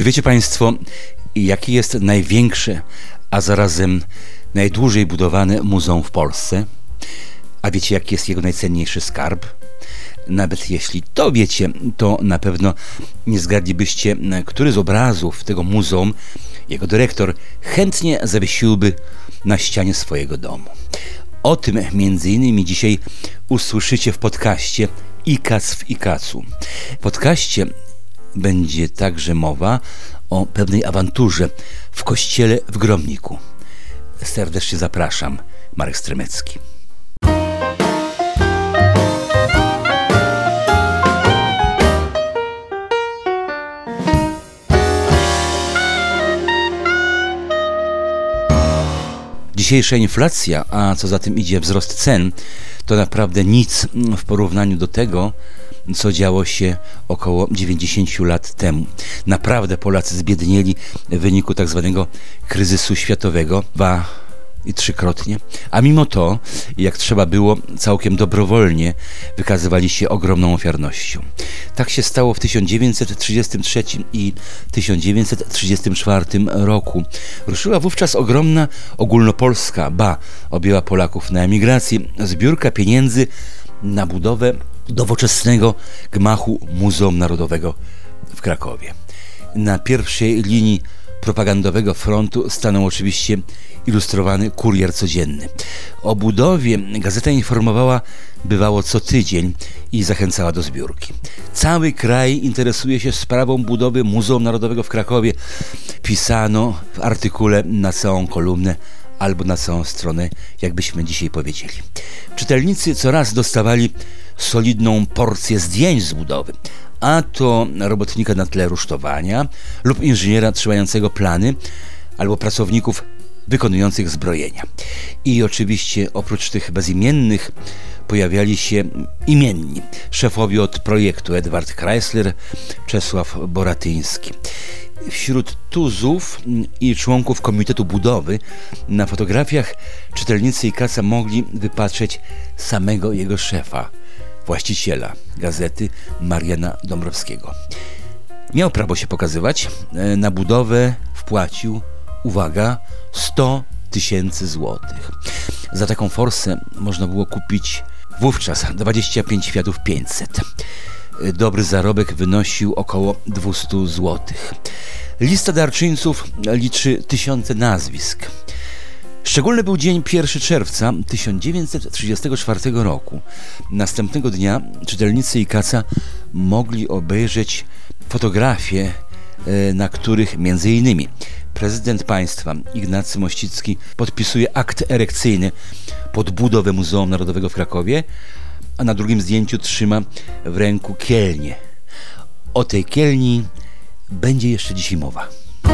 Czy wiecie Państwo, jakie jest największe, a zarazem najdłużej budowane muzeum w Polsce? A wiecie, jaki jest jego najcenniejszy skarb? Nawet jeśli to wiecie, to na pewno nie zgadlibyście, który z obrazów tego muzeum jego dyrektor chętnie zawiesiłby na ścianie swojego domu. O tym między innymi dzisiaj usłyszycie w podcaście IKAC w IKAC-u. W podcaście będzie także mowa o pewnej awanturze w kościele w Gromniku. Serdecznie zapraszam, Marek Stremecki. Dzisiejsza inflacja, a co za tym idzie wzrost cen, to naprawdę nic w porównaniu do tego, co działo się około 90 lat temu. Naprawdę Polacy zbiednieli w wyniku tak zwanego kryzysu światowego 2 i 3-krotnie, a mimo to, jak trzeba było, całkiem dobrowolnie wykazywali się ogromną ofiarnością. Tak się stało w 1933 i 1934 roku. Ruszyła wówczas ogromna ogólnopolska, objęła Polaków na emigracji, zbiórka pieniędzy na budowę nowoczesnego gmachu Muzeum Narodowego w Krakowie. Na pierwszej linii propagandowego frontu stanął oczywiście ilustrowany Kurier Codzienny. O budowie gazeta informowała bywało co tydzień i zachęcała do zbiórki. Cały kraj interesuje się sprawą budowy Muzeum Narodowego w Krakowie. Pisano w artykule na całą kolumnę albo na całą stronę, jakbyśmy dzisiaj powiedzieli. Czytelnicy coraz dostawali solidną porcję zdjęć z budowy, a to robotnika na tle rusztowania lub inżyniera trzymającego plany, albo pracowników wykonujących zbrojenia. I oczywiście oprócz tych bezimiennych pojawiali się imienni. Szefowie od projektu Edward Kreisler, Czesław Boratyński. Wśród tuzów i członków Komitetu Budowy na fotografiach czytelnicy IKAC-a mogli wypatrzeć samego jego szefa, właściciela gazety, Mariana Dąbrowskiego. Miał prawo się pokazywać. Na budowę wpłacił, uwaga, 100 000 złotych. Za taką forsę można było kupić wówczas 25 Fiatów 500. Dobry zarobek wynosił około 200 złotych. Lista darczyńców liczy tysiące nazwisk. Szczególny był dzień 1 czerwca 1934 roku. Następnego dnia czytelnicy IKAC-a mogli obejrzeć fotografie, na których m.in. prezydent państwa Ignacy Mościcki podpisuje akt erekcyjny pod budowę Muzeum Narodowego w Krakowie, a na drugim zdjęciu trzyma w ręku kielnię. O tej kielni będzie jeszcze dzisiaj mowa.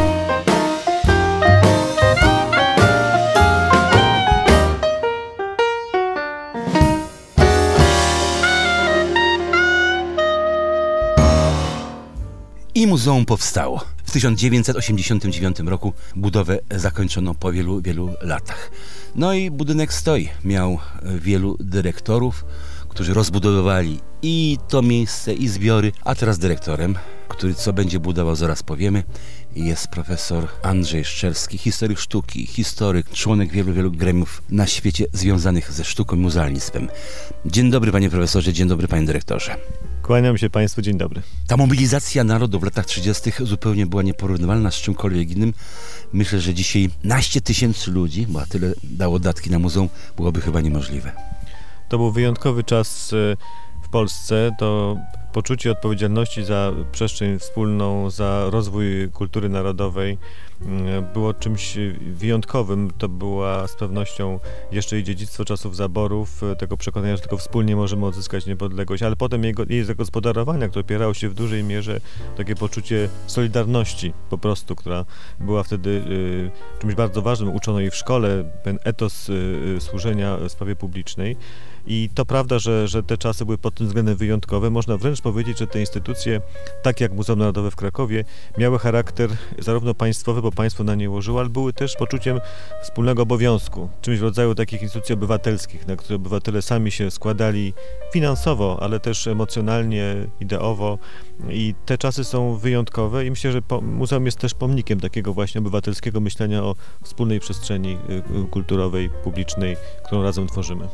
I muzeum powstało. W 1989 roku budowę zakończono po wielu, wielu latach. No i budynek stoi. Miał wielu dyrektorów, którzy rozbudowywali i to miejsce, i zbiory, a teraz dyrektorem, który co będzie budował, zaraz powiemy, jest profesor Andrzej Szczerski, historyk sztuki, historyk, członek wielu, wielu gremiów na świecie związanych ze sztuką i muzealnictwem. Dzień dobry, panie profesorze, dzień dobry, panie dyrektorze. Kłaniam się państwu, dzień dobry. Ta mobilizacja narodu w latach 30. zupełnie była nieporównywalna z czymkolwiek innym. Myślę, że dzisiaj naście tysięcy ludzi, bo tyle dało datki na muzeum, byłoby chyba niemożliwe. To był wyjątkowy czas w Polsce. To poczucie odpowiedzialności za przestrzeń wspólną, za rozwój kultury narodowej było czymś wyjątkowym. To była z pewnością jeszcze i dziedzictwo czasów zaborów, tego przekonania, że tylko wspólnie możemy odzyskać niepodległość, ale potem jej zagospodarowania, które opierało się w dużej mierze takie poczucie solidarności po prostu, która była wtedy czymś bardzo ważnym. Uczono jej w szkole, ten etos służenia sprawie publicznej. I to prawda, że te czasy były pod tym względem wyjątkowe. Można wręcz powiedzieć, że te instytucje, tak jak Muzeum Narodowe w Krakowie, miały charakter zarówno państwowy, bo państwo na nie łożyło, ale były też poczuciem wspólnego obowiązku, czymś w rodzaju takich instytucji obywatelskich, na które obywatele sami się składali finansowo, ale też emocjonalnie, ideowo i te czasy są wyjątkowe i myślę, że muzeum jest też pomnikiem takiego właśnie obywatelskiego myślenia o wspólnej przestrzeni kulturowej, publicznej, którą razem tworzymy.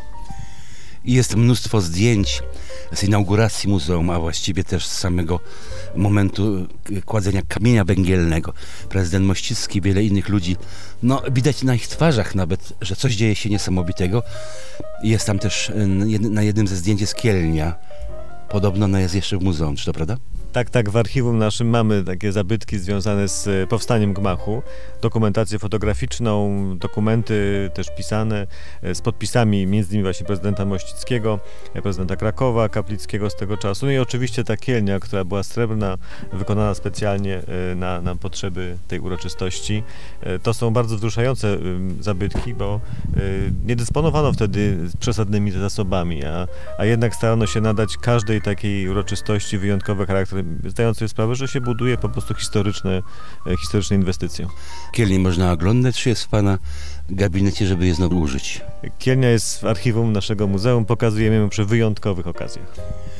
Jest mnóstwo zdjęć z inauguracji muzeum, a właściwie też z samego momentu kładzenia kamienia węgielnego. Prezydent Mościcki, wiele innych ludzi, no widać na ich twarzach nawet, że coś dzieje się niesamowitego. Jest tam też na jednym ze zdjęć jest Kielnia. Podobno ona jest jeszcze w muzeum, czy to prawda? Tak, w archiwum naszym mamy takie zabytki związane z powstaniem gmachu, dokumentację fotograficzną, dokumenty też pisane z podpisami między innymi właśnie prezydenta Mościckiego, prezydenta Krakowa, Kaplickiego z tego czasu. No i oczywiście ta kielnia, która była srebrna, wykonana specjalnie na potrzeby tej uroczystości. To są bardzo wzruszające zabytki, bo nie dysponowano wtedy przesadnymi zasobami, a jednak starano się nadać każdej takiej uroczystości wyjątkowy charakter, zdając sobie sprawę, że się buduje po prostu historyczne inwestycje. Kielnię można oglądać, czy jest w pana gabinecie, żeby je znowu użyć? Kielnia jest w archiwum naszego muzeum, pokazujemy ją przy wyjątkowych okazjach.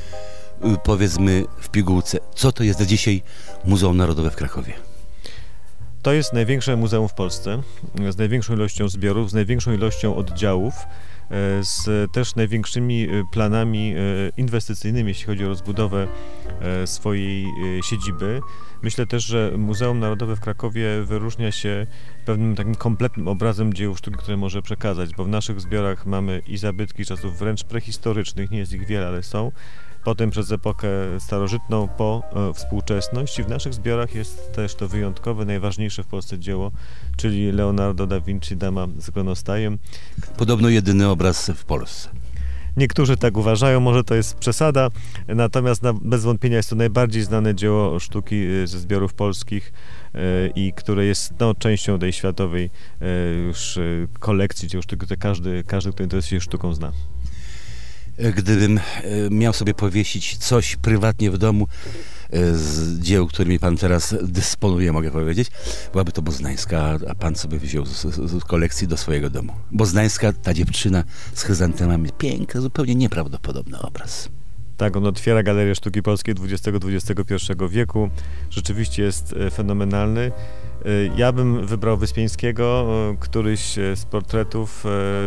Powiedzmy w pigułce, co to jest dzisiaj Muzeum Narodowe w Krakowie? To jest największe muzeum w Polsce, z największą ilością zbiorów, z największą ilością oddziałów, z też największymi planami inwestycyjnymi, jeśli chodzi o rozbudowę swojej siedziby. Myślę też, że Muzeum Narodowe w Krakowie wyróżnia się pewnym takim kompletnym obrazem dzieł sztuki, które może przekazać, bo w naszych zbiorach mamy i zabytki czasów wręcz prehistorycznych, nie jest ich wiele, ale są. Potem przez epokę starożytną po współczesność i w naszych zbiorach jest też to wyjątkowe, najważniejsze w Polsce dzieło, czyli Leonardo da Vinci, Dama z Glonostajem. Podobno jedyny obraz w Polsce. Niektórzy tak uważają, może to jest przesada, natomiast bez wątpienia jest to najbardziej znane dzieło sztuki ze zbiorów polskich i które jest częścią tej światowej już kolekcji dzieł sztuki, które każdy, kto interesuje się sztuką, zna. Gdybym miał sobie powiesić coś prywatnie w domu z dzieł, którymi pan teraz dysponuje, mogę powiedzieć, byłaby to Boznańska, a pan sobie wziął z kolekcji do swojego domu. Boznańska, ta dziewczyna z chryzantemami, piękny, zupełnie nieprawdopodobny obraz. Tak, on otwiera Galerię Sztuki Polskiej XX-XXI wieku. Rzeczywiście jest fenomenalny. Ja bym wybrał Wyspiańskiego, któryś z portretów,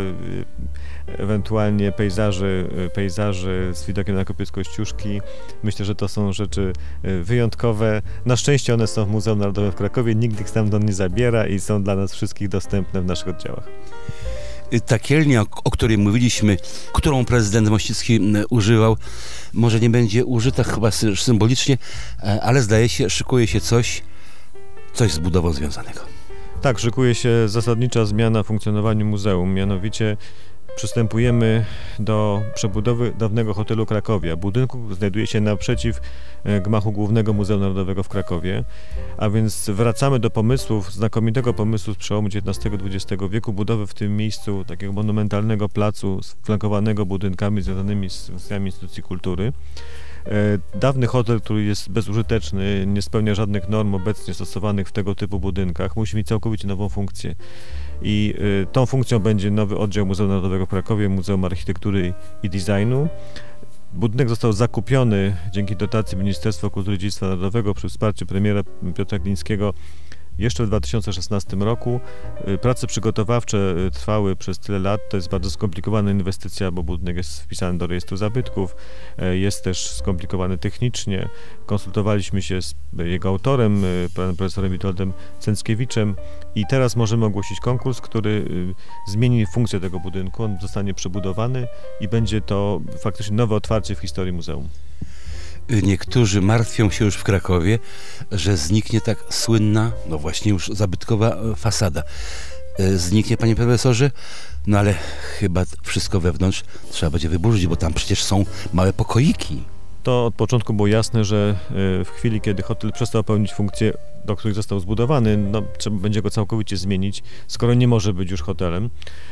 ewentualnie pejzaży z widokiem na kopiec Kościuszki. Myślę, że to są rzeczy wyjątkowe. Na szczęście one są w Muzeum Narodowym w Krakowie, nikt ich stamtąd nie zabiera i są dla nas wszystkich dostępne w naszych oddziałach. Ta kielnia, o której mówiliśmy, którą prezydent Mościcki używał, może nie będzie użyta chyba symbolicznie, ale zdaje się, szykuje się coś z budową związanego. Tak, szykuje się zasadnicza zmiana w funkcjonowaniu muzeum, mianowicie przystępujemy do przebudowy dawnego hotelu Krakowia. Budynek znajduje się naprzeciw gmachu Głównego Muzeum Narodowego w Krakowie, a więc wracamy do znakomitego pomysłu z przełomu XIX-XX wieku, budowy w tym miejscu takiego monumentalnego placu flankowanego budynkami związanymi z funkcjami instytucji kultury. Dawny hotel, który jest bezużyteczny, nie spełnia żadnych norm obecnie stosowanych w tego typu budynkach, musi mieć całkowicie nową funkcję. I tą funkcją będzie nowy oddział Muzeum Narodowego w Krakowie, Muzeum Architektury i Designu. Budynek został zakupiony dzięki dotacji Ministerstwa Kultury i Dziedzictwa Narodowego przy wsparciu premiera Piotra Glińskiego jeszcze w 2016 roku. Prace przygotowawcze trwały przez tyle lat. To jest bardzo skomplikowana inwestycja, bo budynek jest wpisany do rejestru zabytków. Jest też skomplikowany technicznie. Konsultowaliśmy się z jego autorem, panem profesorem Witoldem Cęckiewiczem i teraz możemy ogłosić konkurs, który zmieni funkcję tego budynku. On zostanie przebudowany i będzie to faktycznie nowe otwarcie w historii muzeum. Niektórzy martwią się już w Krakowie, że zniknie tak słynna, no właśnie już zabytkowa fasada. Zniknie, panie profesorze? No ale chyba wszystko wewnątrz trzeba będzie wyburzyć, bo tam przecież są małe pokoiki. To od początku było jasne, że w chwili, kiedy hotel przestał pełnić funkcje, do których został zbudowany, no, trzeba będzie go całkowicie zmienić, skoro nie może być już hotelem.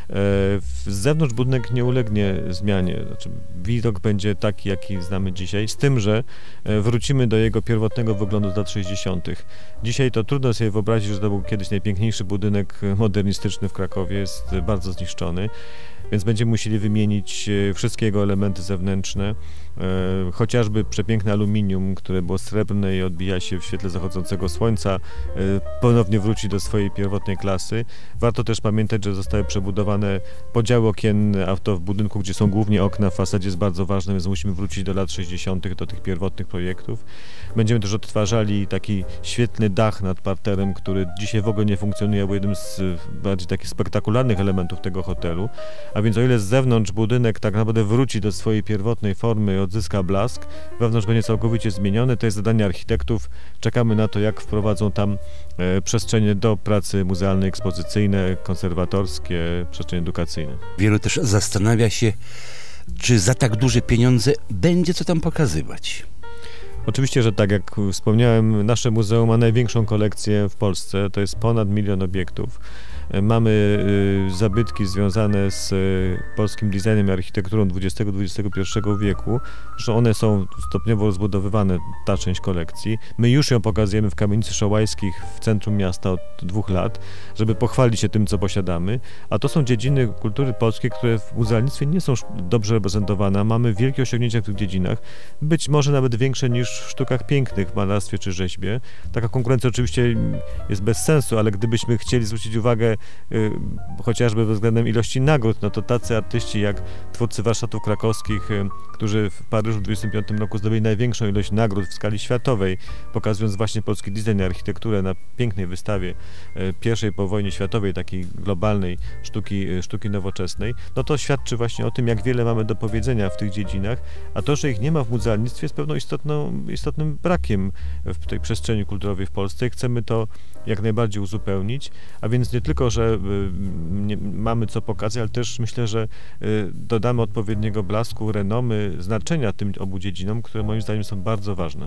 Z zewnątrz budynek nie ulegnie zmianie, znaczy widok będzie taki, jaki znamy dzisiaj, z tym, że wrócimy do jego pierwotnego wyglądu z lat 60. Dzisiaj to trudno sobie wyobrazić, że to był kiedyś najpiękniejszy budynek modernistyczny w Krakowie, jest bardzo zniszczony, więc będziemy musieli wymienić wszystkie jego elementy zewnętrzne, chociażby przepiękne aluminium, które było srebrne i odbija się w świetle zachodzącego słońca, ponownie wróci do swojej pierwotnej klasy. Warto też pamiętać, że zostały przebudowane podziały okienne, a to w budynku, gdzie są głównie okna, w fasadzie jest bardzo ważne, więc musimy wrócić do lat 60., do tych pierwotnych projektów. Będziemy też odtwarzali taki świetlny dach nad parterem, który dzisiaj w ogóle nie funkcjonuje, był jednym z bardziej takich spektakularnych elementów tego hotelu. A więc o ile z zewnątrz budynek tak naprawdę wróci do swojej pierwotnej formy, odzyska blask, wewnątrz będzie całkowicie zmieniony, to jest zadanie architektów. Czekamy na to, jak wprowadzą tam przestrzenie do pracy muzealnej, ekspozycyjne, konserwatorskie, przestrzenie edukacyjne. Wielu też zastanawia się, czy za tak duże pieniądze będzie co tam pokazywać. Oczywiście, że tak jak wspomniałem, nasze muzeum ma największą kolekcję w Polsce, to jest ponad 1 000 000 obiektów. Mamy zabytki związane z polskim designem i architekturą XX-XXI wieku, że one są stopniowo rozbudowywane, ta część kolekcji. My już ją pokazujemy w Kamienicy Szołajskich w centrum miasta od 2 lat, żeby pochwalić się tym, co posiadamy, a to są dziedziny kultury polskiej, które w muzealnictwie nie są dobrze reprezentowane. Mamy wielkie osiągnięcia w tych dziedzinach, być może nawet większe niż w sztukach pięknych, w malarstwie czy rzeźbie. Taka konkurencja oczywiście jest bez sensu, ale gdybyśmy chcieli zwrócić uwagę chociażby pod względem ilości nagród, no to tacy artyści jak twórcy warsztatów krakowskich, którzy w Paryżu w 1925 roku zdobyli największą ilość nagród w skali światowej, pokazując właśnie polski design i architekturę na pięknej wystawie pierwszej po wojnie światowej, takiej globalnej sztuki nowoczesnej, no to świadczy właśnie o tym, jak wiele mamy do powiedzenia w tych dziedzinach, a to, że ich nie ma w muzealnictwie, jest pewną istotnym brakiem w tej przestrzeni kulturowej w Polsce i chcemy to jak najbardziej uzupełnić, a więc nie tylko, że mamy co pokazać, ale też myślę, że dodamy odpowiedniego blasku, renomy, znaczenia tym obu dziedzinom, które moim zdaniem są bardzo ważne.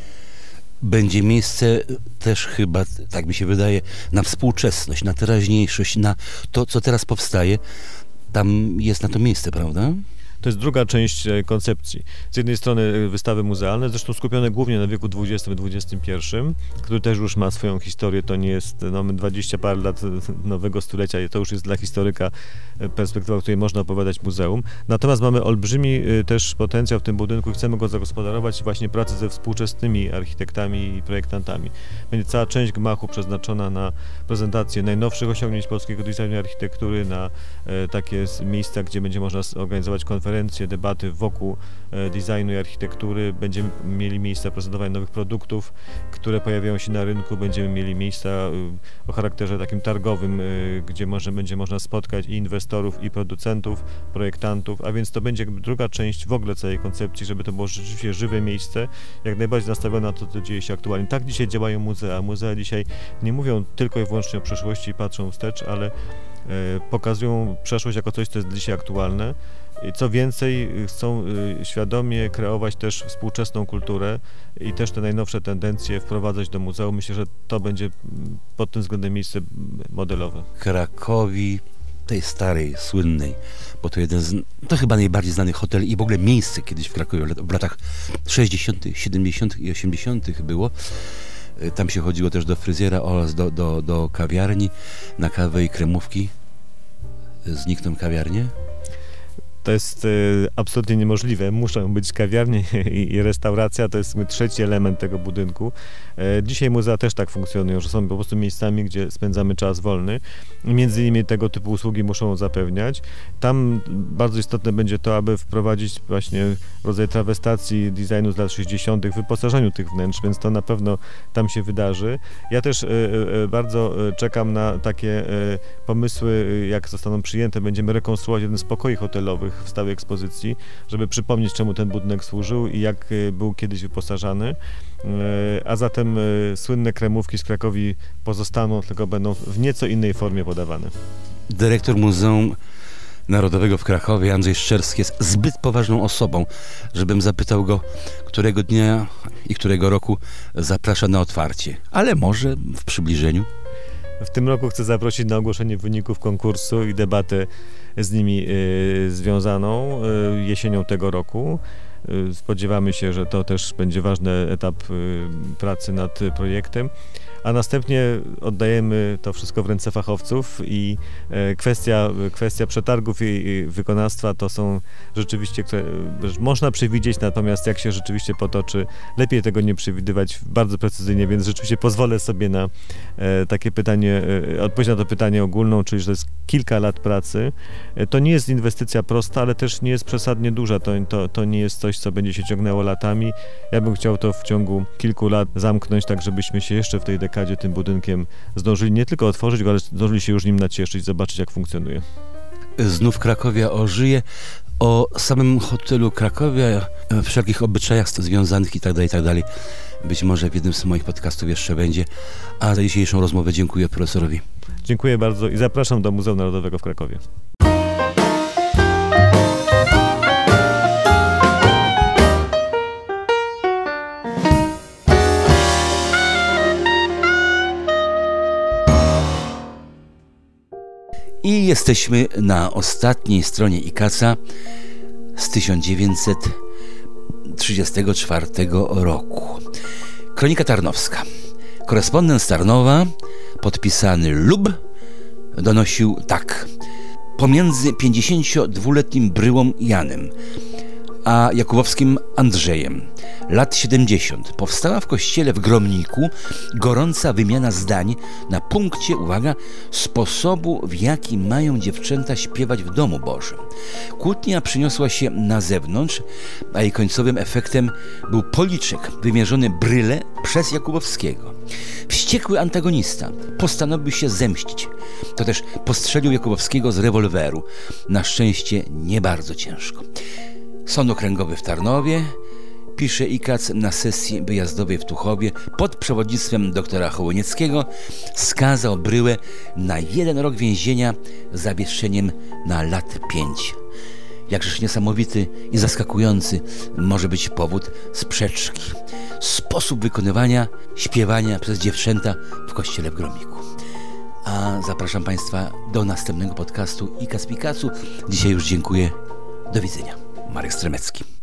Będzie miejsce też chyba, tak mi się wydaje, na współczesność, na teraźniejszość, na to, co teraz powstaje. Tam jest na to miejsce, prawda? To jest druga część koncepcji. Z jednej strony wystawy muzealne, zresztą skupione głównie na wieku XX i XXI, który też już ma swoją historię, to nie jest, no, 20 parę lat nowego stulecia, to już jest dla historyka perspektywa, o której można opowiadać muzeum. Natomiast mamy olbrzymi też potencjał w tym budynku i chcemy go zagospodarować właśnie pracy ze współczesnymi architektami i projektantami. Będzie cała część gmachu przeznaczona na prezentację najnowszych osiągnięć polskiego designu i architektury, na takie miejsca, gdzie będzie można organizować konferencje, debaty wokół designu i architektury. Będziemy mieli miejsca prezentowania nowych produktów, które pojawiają się na rynku. Będziemy mieli miejsca o charakterze takim targowym, gdzie będzie można spotkać i inwestorów, i producentów, projektantów, a więc to będzie druga część w ogóle całej koncepcji, żeby to było rzeczywiście żywe miejsce, jak najbardziej nastawione na to, co dzieje się aktualnie. Tak dzisiaj działają muzea. Muzea dzisiaj nie mówią tylko i wyłącznie o przeszłości i patrzą wstecz, ale pokazują przeszłość jako coś, co jest dzisiaj aktualne. Co więcej, chcą świadomie kreować też współczesną kulturę i też te najnowsze tendencje wprowadzać do muzeum. Myślę, że to będzie pod tym względem miejsce modelowe. Krakowi, tej starej, słynnej, bo to to chyba najbardziej znany hotel i w ogóle miejsce kiedyś w Krakowie w latach 60., 70. i 80. było. Tam się chodziło też do fryzjera oraz do kawiarni na kawę i kremówki. Znikną kawiarnie? To jest absolutnie niemożliwe. Muszą być kawiarnie i restauracja, to jest trzeci element tego budynku. Dzisiaj muzea też tak funkcjonują, że są po prostu miejscami, gdzie spędzamy czas wolny. Między innymi tego typu usługi muszą zapewniać. Tam bardzo istotne będzie to, aby wprowadzić właśnie rodzaj trawestacji designu z lat 60. w wyposażeniu tych wnętrz, więc to na pewno tam się wydarzy. Ja też bardzo czekam na takie pomysły, jak zostaną przyjęte. Będziemy rekonstruować jeden z pokoi hotelowych w stałej ekspozycji, żeby przypomnieć, czemu ten budynek służył i jak był kiedyś wyposażany. A zatem słynne kremówki z Krakowi pozostaną, tylko będą w nieco innej formie podawane. Dyrektor muzeum Narodowego w Krakowie Andrzej Szczerski jest zbyt poważną osobą, żebym zapytał go, którego dnia i którego roku zaprasza na otwarcie. Ale może w przybliżeniu. W tym roku chcę zaprosić na ogłoszenie wyników konkursu i debatę z nimi związaną jesienią tego roku. Spodziewamy się, że to też będzie ważny etap pracy nad projektem, a następnie oddajemy to wszystko w ręce fachowców i kwestia przetargów i wykonawstwa to są rzeczywiście, które można przewidzieć, natomiast jak się rzeczywiście potoczy, lepiej tego nie przewidywać bardzo precyzyjnie, więc rzeczywiście pozwolę sobie na takie pytanie, odpowiedź na to pytanie ogólną, czyli że to jest kilka lat pracy. To nie jest inwestycja prosta, ale też nie jest przesadnie duża, to nie jest coś, co będzie się ciągnęło latami. Ja bym chciał to w ciągu kilku lat zamknąć, tak żebyśmy się jeszcze w tej dekadzie tym budynkiem zdążyli nie tylko otworzyć, ale zdążyli się już nim nacieszyć, zobaczyć jak funkcjonuje. Znów Krakowia ożyje. O samym hotelu Krakowia, wszelkich obyczajach związanych i tak dalej, być może w jednym z moich podcastów jeszcze będzie. A za dzisiejszą rozmowę dziękuję profesorowi. Dziękuję bardzo i zapraszam do Muzeum Narodowego w Krakowie. I jesteśmy na ostatniej stronie IKAS-a z 1934 roku. Kronika Tarnowska. Korespondent z Tarnowa, podpisany Lub, donosił tak. Pomiędzy 52-letnim Bryłą Janem a Jakubowskim Andrzejem, lat 70, powstała w kościele w Gromniku gorąca wymiana zdań na punkcie, uwaga, sposobu, w jaki mają dziewczęta śpiewać w domu Bożym. Kłótnia przyniosła się na zewnątrz, a jej końcowym efektem był policzek wymierzony Bryle przez Jakubowskiego. Wściekły antagonista postanowił się zemścić. To też postrzelił Jakubowskiego z rewolweru. Na szczęście nie bardzo ciężko. Sąd Okręgowy w Tarnowie, pisze IKAS, na sesji wyjazdowej w Tuchowie pod przewodnictwem doktora Hołynieckiego skazał Bryłę na 1 rok więzienia z zawieszeniem na lat 5. Jakżeż niesamowity i zaskakujący może być powód sprzeczki. Sposób wykonywania śpiewania przez dziewczęta w kościele w Gromniku. A zapraszam Państwa do następnego podcastu IKAS Pikasu. Dzisiaj już dziękuję. Do widzenia. Marek Stremecki.